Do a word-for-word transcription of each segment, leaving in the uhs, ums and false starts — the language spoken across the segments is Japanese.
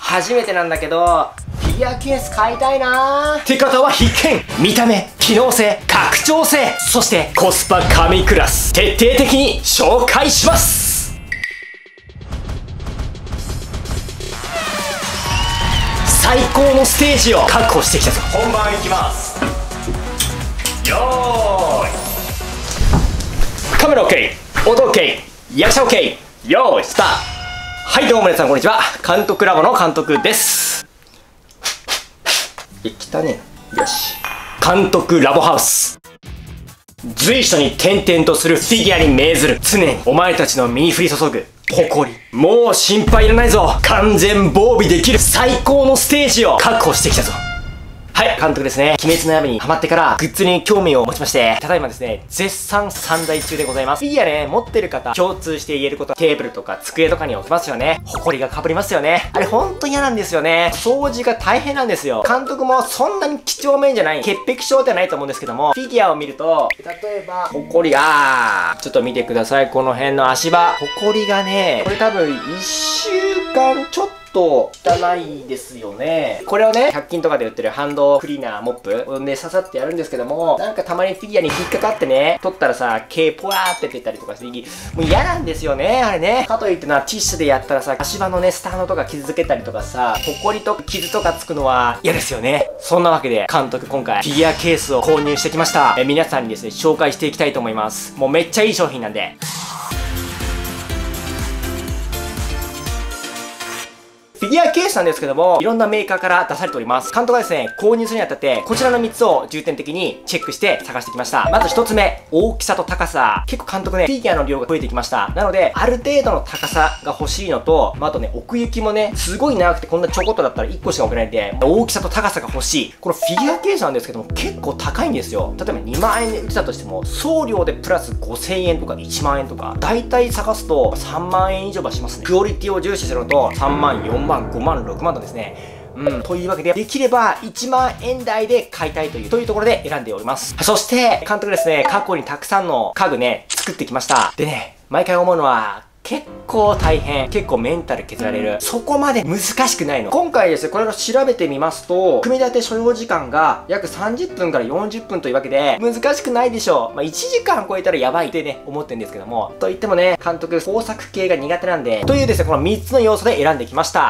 初めてなんだけど、フィギュアケース買いたいなーって方は必見。見た目、機能性、拡張性、そしてコスパ神クラス、徹底的に紹介します。最高のステージを確保してきたぞ。本番いきます。よーい、カメラ OK、 音 OK、 役者 OK、 よーいスタート。はい、どうも皆さんこんにちは。監督ラボの監督です。え、汚ねえな。よし。監督ラボハウス。随所に点々とするフィギュアに命ずる。常にお前たちの身に降り注ぐ誇り。もう心配いらないぞ。完全防備できる最高のステージを確保してきたぞ。はい、監督ですね。鬼滅の刃にハマってからグッズに興味を持ちまして、ただいまですね、絶賛散財中でございます。フィギュアね、持ってる方、共通して言えること、テーブルとか机とかに置きますよね。埃が被りますよね。あれほんと嫌なんですよね。掃除が大変なんですよ。監督もそんなに几帳面じゃない、潔癖症ではないと思うんですけども、フィギュアを見ると、例えば、埃、あー、ちょっと見てください。この辺の足場。埃がね、これ多分いっしゅうかんちょっと、汚いですよね。これをね、ひゃく均とかで売ってるハンドクリーナーモップでささってやるんですけども、なんかたまにフィギュアに引っかかってね、取ったらさ、毛ポワーって出たりとかして、もう嫌なんですよね、あれね。かといってな、ティッシュでやったらさ、足場のね、スタンドとか傷つけたりとかさ、ホコリとか傷とかつくのは嫌ですよね。そんなわけで、監督今回、フィギュアケースを購入してきました。え、皆さんにですね、紹介していきたいと思います。もうめっちゃいい商品なんで。フィギュアケースなんですけども、いろんなメーカーから出されております。監督がですね、購入するにあたって、こちらのみっつを重点的にチェックして探してきました。まずひとつめ、大きさと高さ。結構監督ね、フィギュアの量が増えてきました。なので、ある程度の高さが欲しいのと、まあ、あとね、奥行きもね、すごい長くてこんなちょこっとだったらいっこしか置けないんで、大きさと高さが欲しい。このフィギュアケースなんですけども、結構高いんですよ。例えばにまんえんで売ってたとしても、送料でプラスごせんえんとかいちまんえんとか、だいたい探すとさんまんえん以上はしますね。クオリティを重視するのと、さんまん、よんまん、ごまん、ろくまんとですね。うん。というわけで、できればいちまんえん台で買いたいという、というところで選んでおります。そして、監督ですね、過去にたくさんの家具ね、作ってきました。でね、毎回思うのは、結構大変。結構メンタル削られる。そこまで難しくないの。今回ですね、これを調べてみますと、組み立て所要時間が約さんじゅっぷんからよんじゅっぷんというわけで、難しくないでしょう。まあ、いちじかん超えたらやばいってね、思ってるんですけども。と言ってもね、監督、工作系が苦手なんで、というですね、このみっつの要素で選んできました。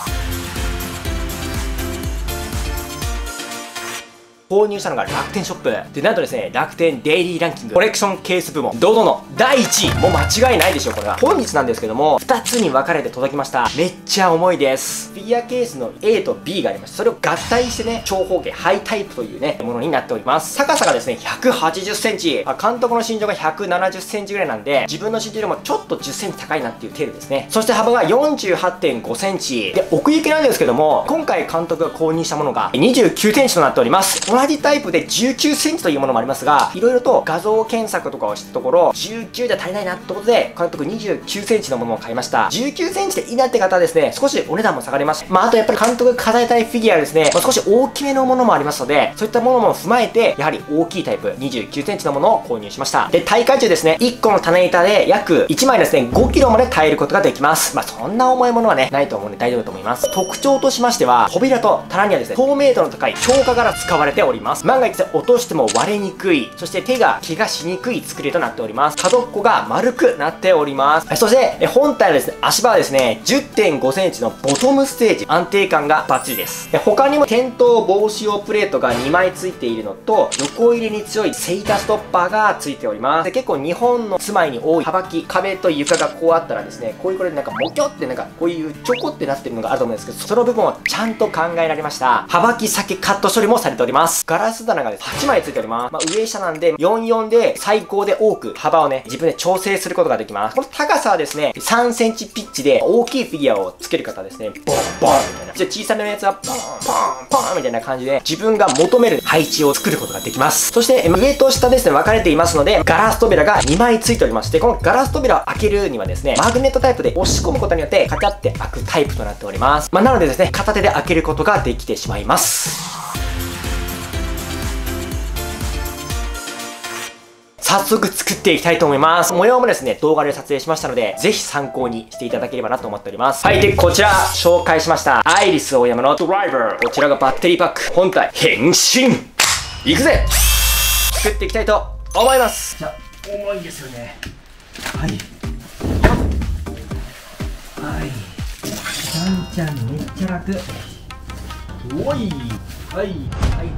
購入したのが楽天ショップで、なんとですね、楽天デイリーランキングコレクションケース部門堂々のだいいちい、もう間違いないでしょ。これは本日なんですけども、ふたつに分かれて届きました。めっちゃ重いです。フィギュアケースの A と B がありまして、それを合体してね、長方形ハイタイプというねものになっております。高さがですねひゃくはちじゅっセンチ、監督の身長がひゃくななじゅっセンチぐらいなんで、自分の身長よりもちょっとじゅっセンチ高いなっていう程度ですね。そして幅が よんじゅうはちてんごセンチで、奥行きなんですけども、今回監督が購入したものがにじゅうきゅうセンチとなっております。同じタイプでじゅうきゅうセンチというものもありますが、いろいろと画像検索とかをしたところ、じゅうきゅうじゃ足りないなってことで、監督にじゅうきゅうセンチのものを買いました。じゅうきゅうセンチでいいなって方はですね、少しお値段も下がります。まあ、あとやっぱり監督が飾りたいフィギュアですね、まあ、少し大きめのものもありますので、そういったものも踏まえて、やはり大きいタイプ、にじゅうきゅうセンチのものを購入しました。で、耐荷重ですね、いっこの種板で約いちまいですね、ごキロまで耐えることができます。まあ、そんな重いものはね、ないと思うんで大丈夫だと思います。特徴としましては、扉と棚にはですね、透明度の高い強化が使われております。万が一落としても割れにくい、そして手が怪我しにくい作りとなっております。角っこが丸くなっております。そして本体のですね、足場はですね じゅってんごセンチのボトムステージ、安定感がバッチリです。他にも転倒防止用プレートがにまいついているのと、横入れに強いセイタストッパーがついております。で、結構日本の住まいに多い幅木、壁と床がこうあったらですね、こういうこれなんかモキョってなんかこういうちょこってなってるのがあると思うんですけど、その部分をちゃんと考えられました。幅木先カット処理もされております。ガラス棚がですねはちまいついております。まあ、上下なんでよんよんで最高で多く幅をね、自分で調整することができます。この高さはですね、さんセンチピッチで大きいフィギュアをつける方はですね、ボンボンみたいな。じゃあ小さめのやつはポンポンポンみたいな感じで自分が求める配置を作ることができます。そして上と下ですね、分かれていますので、ガラス扉がにまいついておりまして、このガラス扉を開けるにはですね、マグネットタイプで押し込むことによってカチャって開くタイプとなっております。まあ、なのでですね、片手で開けることができてしまいます。さ早速作っていきたいと思います。模様もですね、動画で撮影しましたので、ぜひ参考にしていただければなと思っております。はい、で、こちら、紹介しました、アイリスオーヤマのドライバー。こちらがバッテリーパック。本体、変身いくぜ。作っていきたいと思います。じゃあ、重いんですよね。はい。はい。ワンちゃんめっちゃ楽。おい。はい。はい、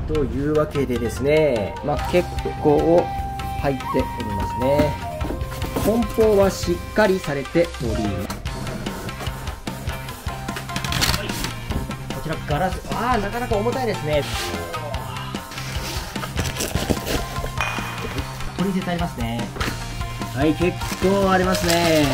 というわけでですね、まあ、結構入っておりますね。梱包はしっかりされております。はい。こちらガラス、ああ、なかなか重たいですね。これ絶対ありますね。はい、結構ありますね。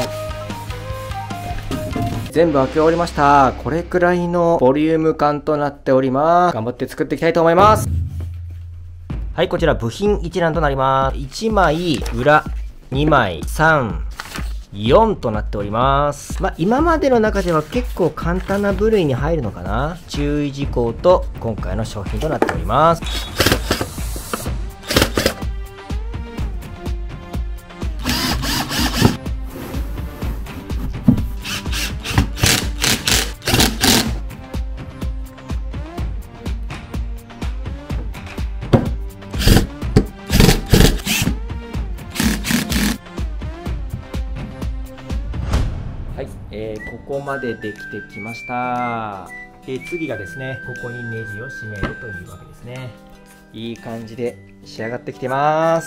全部開け終わりました。これくらいのボリューム感となっております。頑張って作っていきたいと思います。はい、こちら部品一覧となります。いちまい、裏、にまい、さん、よんとなっております。まあ、今までの中では結構簡単な部類に入るのかな。注意事項と今回の商品となっております。はい、えー、ここまでできてきました。で、次がですね、ここにネジを締めるというわけですね。いい感じで仕上がってきてます。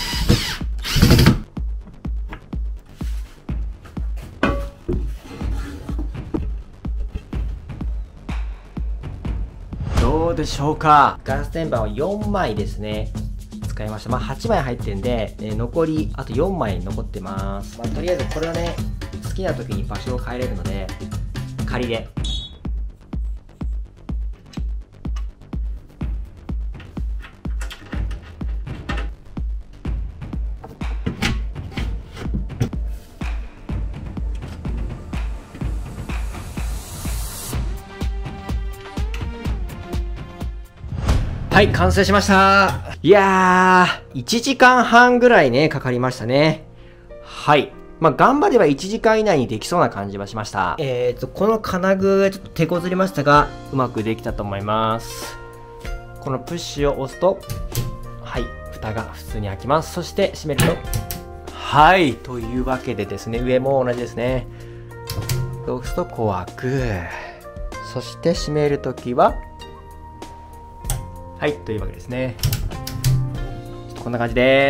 どうでしょうか。ガラス天板はよんまいですね。使いました。まあ、はちまい入ってるんで、えー、残りあとよんまい残ってます。まあ、とりあえずこれはね、好きな時に場所を変えれるので仮で。はい、完成しました。いやー、いちじかんはんぐらいね、かかりましたね。はい。まあ、頑張ればいちじかん以内にできそうな感じはしました。えーと、この金具がちょっと手こずりましたが、うまくできたと思います。このプッシュを押すと、はい、蓋が普通に開きます。そして閉めると、はい、というわけでですね、上も同じですね。押すとこう開く。そして閉めるときは、はい、というわけですね。こんな感じです。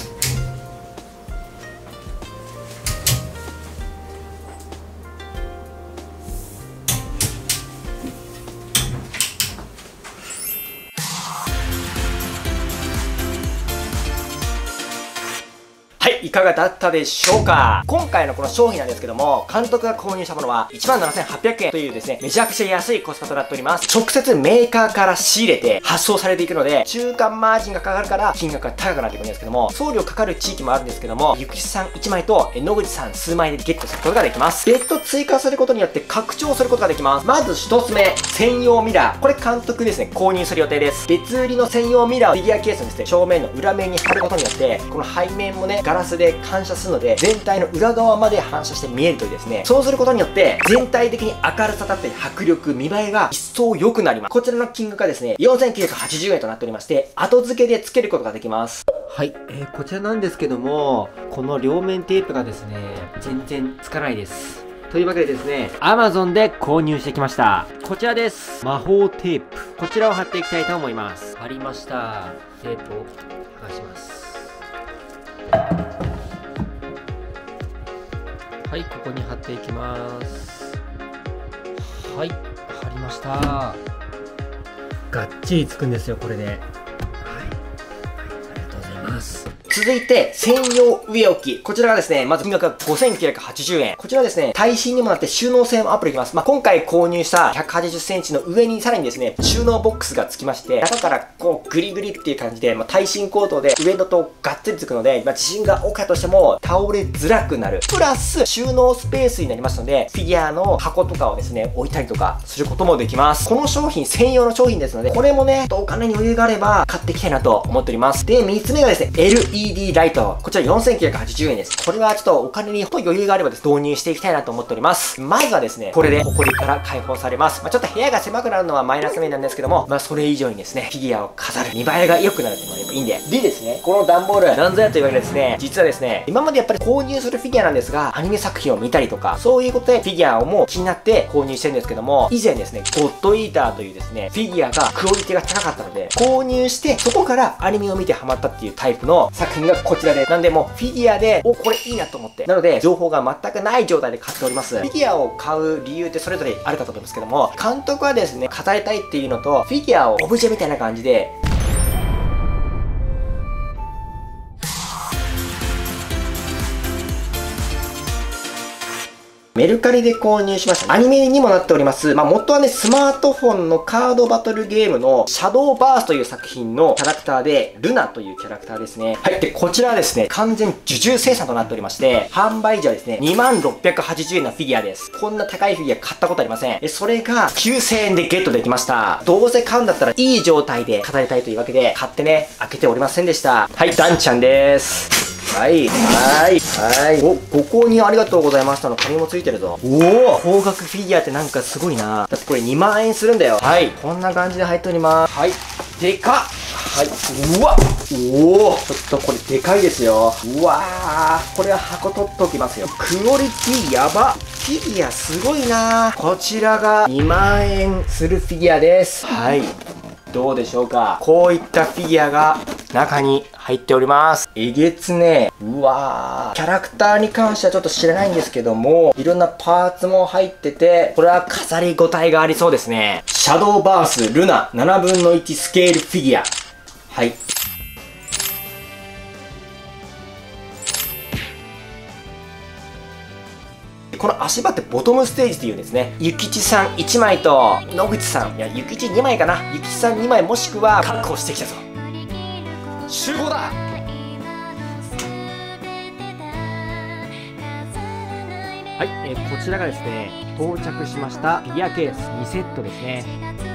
はい、いかがだったでしょうか。今回のこの商品なんですけども、監督が購入したものは いちまんななせんはっぴゃくえんというですね、めちゃくちゃ安いコスパとなっております。直接メーカーから仕入れて発送されていくので、中間マージンがかかるから金額が高くなっていくんですけども、送料かかる地域もあるんですけども、ゆきさんいちまいと野口さん数枚でゲットすることができます。別途追加することによって拡張することができます。まずひとつめ、専用ミラー。これ監督ですね、購入する予定です。別売りの専用ミラーをフィギュアケースにですね、正面の裏面に貼ることによって、この背面もね、ガラスで反射するので、全体の裏側まで反射して見えるというですね、そうすることによって、全体的に明るさだったり迫力、見栄えが一層良くなります。こちらの金額がですね、よんせんきゅうひゃくはちじゅうえんとなっておりまして、後付けで付けることができます。はい、えー、こちらなんですけども、この両面テープがですね、全然つかないです。というわけでですね、Amazon で購入してきました。こちらです。魔法テープ。こちらを貼っていきたいと思います。貼りました。テープを剥がします。はい、ここに貼っていきます。はい、貼りました。がっちりつくんですよ、これで。はい、はい、ありがとうございます。続いて、専用上置き。こちらがですね、まず金額がごせんきゅうひゃくはちじゅうえん。こちらはですね、耐震にもなって収納性もアップできます。まあ、今回購入したひゃくはちじゅっセンチの上にさらにですね、収納ボックスが付きまして、中からこうグリグリっていう感じで、まあ、耐震構造で上のとがっつりつくので、まあ、地震が起きたとしても倒れづらくなる。プラス、収納スペースになりますので、フィギュアの箱とかをですね、置いたりとかすることもできます。この商品専用の商品ですので、これもね、お金に余裕があれば買っていきたいなと思っております。で、みっつめがですね、エルイーディーーディー ライト。こちらよんせんきゅうひゃくはちじゅうえんです。これはちょっとお金にほんと余裕があればです、導入していきたいなと思っております。まずはですね、これでホコリから解放されます。まあ、ちょっと部屋が狭くなるのはマイナス面なんですけども、まあ、それ以上にですね、フィギュアを飾る見栄えが良くなるっていうのがやっぱいいんで。でですね、この段ボール、なんぞやというわけでですね、実はですね、今までやっぱり購入するフィギュアなんですが、アニメ作品を見たりとか、そういうことでフィギュアをもう気になって購入してるんですけども、以前ですね、ゴッドイーターというですね、フィギュアがクオリティが高かったので、購入して、そこからアニメを見てハマったっていうタイプの作品がこちらで。なんでもうフィギュアで、お、これいいなと思って。なので、情報が全くない状態で買っております。フィギュアを買う理由ってそれぞれあるかと思うんですけども、監督はですね、語りたいっていうのと、フィギュアをオブジェみたいな感じで、メルカリで購入しました。アニメにもなっております。まあ、元はね、スマートフォンのカードバトルゲームのシャドーバースという作品のキャラクターで、ルナというキャラクターですね。はい。で、こちらはですね、完全受注生産となっておりまして、販売時はですね、にまんろっぴゃくはちじゅうえんのフィギュアです。こんな高いフィギュア買ったことありません。え、それがきゅうせんえんでゲットできました。どうせ買うんだったらいい状態で語りたいというわけで、買ってね、開けておりませんでした。はい、ダンちゃんです。はい、はい、はい。お、ご購入ありがとうございましたの紙もついてるぞ。おお、高額フィギュアってなんかすごいな。だってこれにまんえんするんだよ。はい、こんな感じで入っております。はい、でかっ。はい、うわおお、ちょっとこれでかいですよ。うわー、これは箱取っておきますよ。クオリティやば。フィギュアすごいな。こちらがにまんえんするフィギュアです。はい。どうでしょうか。こういったフィギュアが中に入っております。えげつねえ。うわー。キャラクターに関してはちょっと知らないんですけども、いろんなパーツも入ってて、これは飾りごたえがありそうですね。シャドーバースルナななぶんのいちスケールフィギュア。はい。この足場ってボトムステージっていうんですね。ゆきちさんいちまいと、野口さん、いや、ゆきちにまいかな。ゆきちさんにまいもしくは、確保してきたぞ。集合だ。はい、えー、こちらがですね、到着しましたフィギュアケースにセットですね。